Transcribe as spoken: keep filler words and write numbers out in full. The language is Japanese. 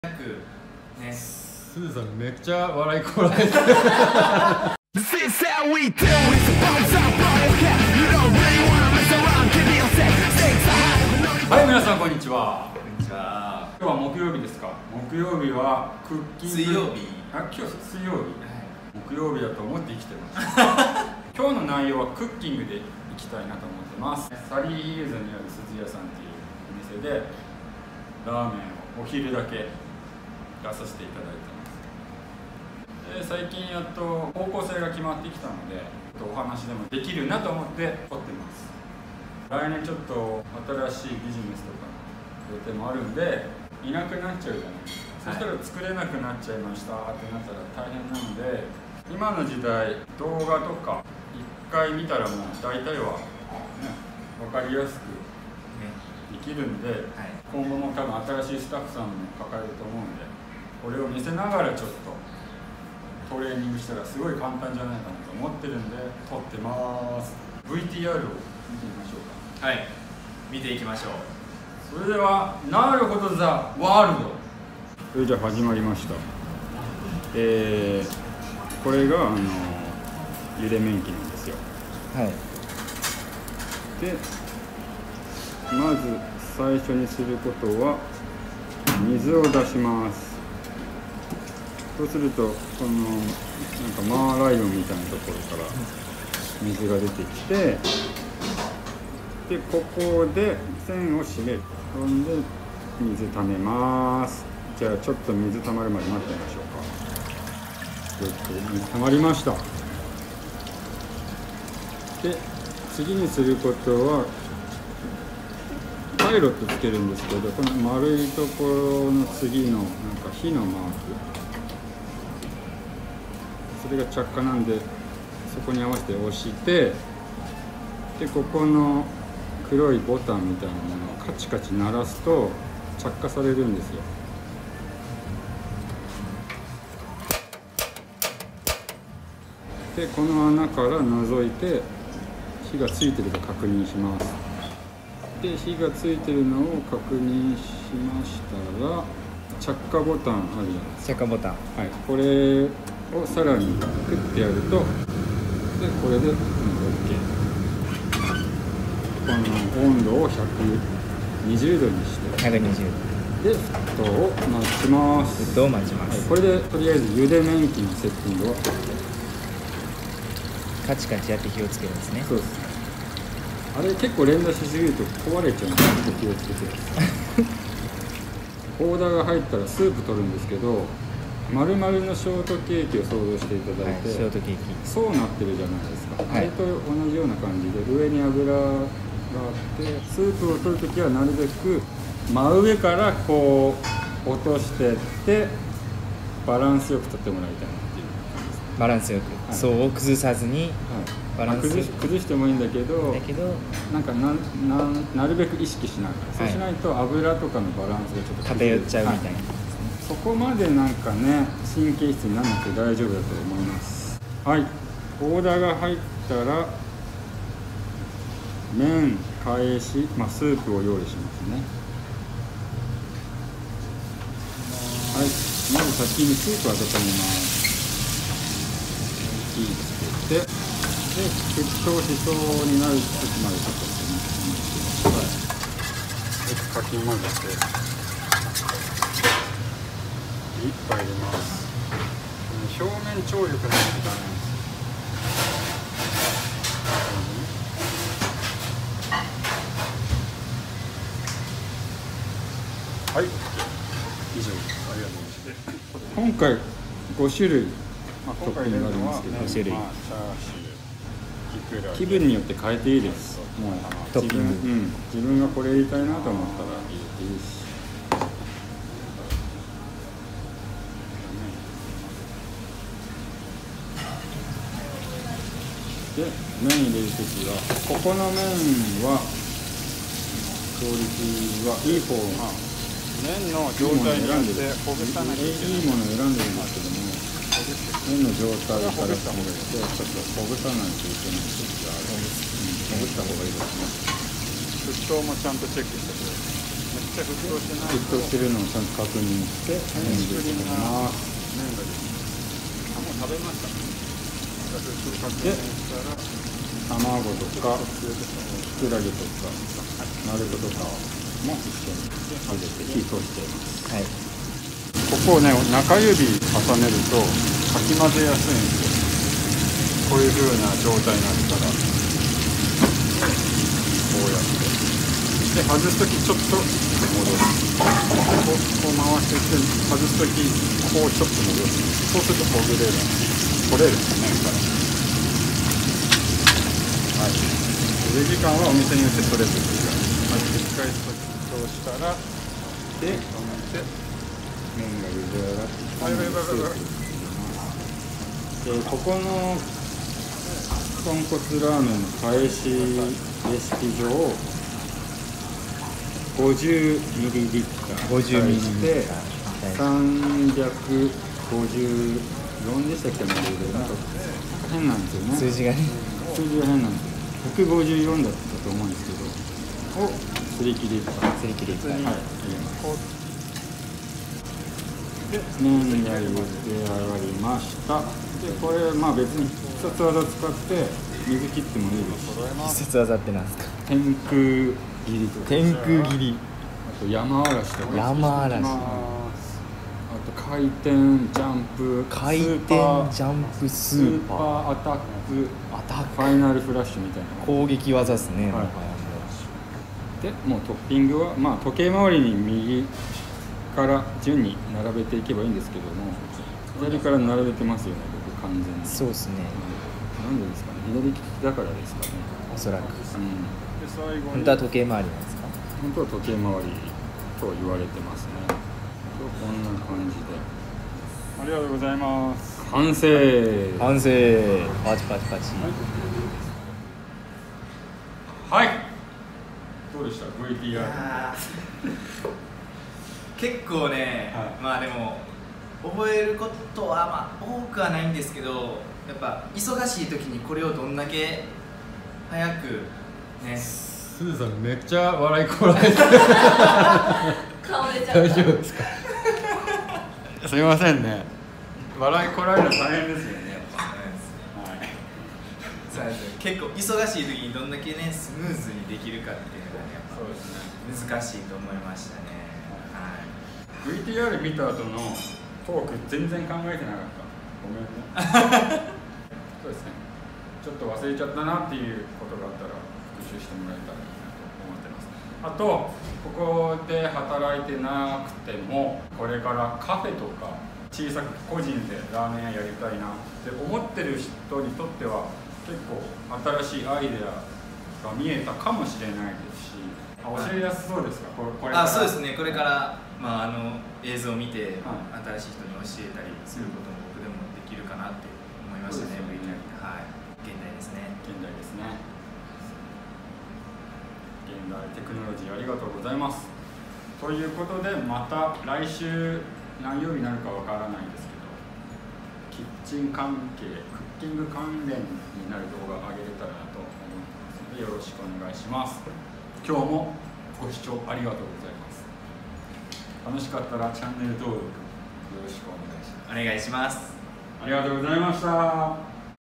ね、 スーさんめっちゃ笑いこらえてる。はい、皆さんこんにちは。 こんにちは。 今日は木曜日ですか。木曜日はクッキング。 水曜日。 あ、今日水曜日。 はい、 木曜日だと思って生きてます。今日の内容はクッキングでいきたいなと思ってます。サリーヒルズにあるすず屋さんっていうお店でラーメンをお昼だけ出させていただいてます。で、最近やっと方向性が決まってきたのでお話でもできるなと思って撮ってます。来年ちょっと新しいビジネスとか予定もあるんでいなくなっちゃうじゃないですか。そしたら作れなくなっちゃいましたってなったら大変なので、今の時代動画とかいっかい見たらもう大体は、ね、分かりやすくできるんで、はい、今後も多分新しいスタッフさんも抱えると思うんで、これを見せながらちょっとトレーニングしたらすごい簡単じゃないかなと思ってるんで撮ってます。 ブイティーアール を見てみましょうか。 はい、見ていきましょう。 それではなるほどザ・ワールド。それじゃあ始まりました。えー、これがあの茹で麺機なんですよ。 はい。 でまず最初にすることは水を出します。そうするとこのなんかマーライオンみたいなところから水が出てきて、でここで線を締める。そんで水溜めます。じゃあちょっと水溜まるまで待ってみましょうか。水溜まりました。で次にすることはパイロットつけるんですけど、この丸いところの次のなんか火のマーク、それが着火なんでそこに合わせて押して、でここの黒いボタンみたいなものをカチカチ鳴らすと着火されるんですよ。でこの穴から覗いて火がついてるか確認します。で火がついてるのを確認しましたら着火ボタンあるじゃないですか。 着火ボタン、 はい、これをさらにクッてやると、でこれで、うん、OK。 この温度をひゃくにじゅうどにしてひゃくにじゅうで沸騰を待ちます。 沸騰を待ちます、 はい、これでとりあえず茹で麺機のセッティングはカチカチやって火をつけるんですね。 そうです。あれ結構連打しすぎると壊れちゃうんで気をつけてオーダーが入ったらスープ取るんですけど、丸々のショートケーキを想像していただいて、 はい、ショートケーキそうなってるじゃないですか、 はい、 あれと同じような感じで上に油があってスープを取るときはなるべく真上からこう落としていってバランスよく取ってもらいたいなっていう感じです。 バランスよく、はい、層を崩さずに、はい、バランスよく、まあ、崩し、崩してもいいんだけど、 だけどなんか な, な, なるべく意識しながら、はい、そうしないと油とかのバランスがちょっと偏っちゃうみたいな、はい、 そこまでなんかね神経質にならなくて大丈夫だと思います。はい、オーダーが入ったら麺返し、まあ、スープを用意しますね。はい、まず先にスープを温めます。火つけて、で沸騰しそうになる時までちょっとしてください。でかき混ぜて一杯入れます。表面張力ないとダメなんですよ。はい、以上です。ありがとうございます。今回ご種類、まあ、トッピングがあるんですけど、 ご種類、 まあ、チャーシュー、キクラゲ、気分によって変えていいです。もうトッピング、 自分、うん、自分がこれ入れたいなと思ったら入れていいし。で麺入れるときはここの麺はクオリティはいい方が麺の状態によってほぐさなきゃいけない。いいものを選んでるんですけども、麺の状態から決めてちょっとほぐさないといけないときがある。ほぐした方がいいですね。沸騰もちゃんとチェックしてくれる。 ちゃ沸騰してない。沸騰してるのをちゃんと確認して麺で作ります。麺がですね、あ、もう食べました。で、卵とかきくらげとか丸ごとかも一緒に入れて火通しています。 はい。 ここをね、中指重ねるとかき混ぜやすいんですよ。こういう風な状態になったら、こうやってで外すときちょっと戻す。こう、こう回していって外すときこうちょっと戻す。そうするとほぐれる、取れるんですねから。はい。茹で時間はお店によってそれぞれ違う。はい。一回沸騰したらで止めて麺が茹で上がってきたのでスープに入れます。でここの豚骨ラーメンの返しレシピ上ごじゅうミリリッターごじゅうミリリッターさんびゃくごじゅうよんでしたっけね。なんか変なんですよね。 数字がね数字が変なんですよ。ひゃくごじゅうよんだったと思うんですけどをすり切りすり切りはい、入れます。で麺が茹で上がりました。でこれまあ別に必殺技使って水切ってもいいですし、 必殺技ってなんですか？ 天空切りとか、 天空切り、 あと山嵐とか、 山嵐、 あと回転ジャンプ、 回転ジャンプススーーパーパーアタック、 アタックファイナルフラッシュみたいな攻撃技ですね。 はいでもうトッピングは、まあ、時計回りに右から順に並べていけばいいんですけども、左から並べてますよね、僕完全に。 そうですね。 なんでですかね、左利きだからですかね。 おそらく。 うん、で最後に本当は時計回りなんですか？ 本当は時計回りと言われてますね。こんな感じで。ありがとうございます。完成。 完成。パチパチパチ。 はい。はい、どうでした ブイティーアール？ あ結構ね、 はい、 まあでも覚えることはまあ多くはないんですけど、やっぱ忙しい時にこれをどんだけ早くね。 すずさんめっちゃ笑いこらえて顔出ちゃった。 大丈夫ですか？すいませんね、笑いこらえるの大変ですよね。 そうですね、結構忙しい時にどんだけねスムーズにできるかっていうのがね、やっぱそうですね、 難しいと思いましたね。はい、 ブイティーアール 見た後のトーク全然考えてなかった。ごめんね。そうですね、ちょっと忘れちゃったなっていうことがあったら復習してもらえたらいいなと思ってます。あとここで働いてなくても、これからカフェとか小さく個人でラーメン屋やりたいなって思ってる人にとっては結構新しいアイデアが見えたかもしれないですし、教えやすそうですか？これ、これから。 あ、そうですね、これから、まあ、あの映像を見て、 はい、 新しい人に教えたりすることも僕でもできるかなって思いましたね。 ブイティーアール って、はい、現代ですね。 現代ですね。現代テクノロジーありがとうございます。ということで、また来週何曜日になるかわからないですけど、キッチン関係、クッキング関連になる動画を上げれたらなと思いますので、よろしくお願いします。今日もご視聴ありがとうございます。楽しかったらチャンネル登録よろしくお願いします。 お願いします。 ありがとうございました。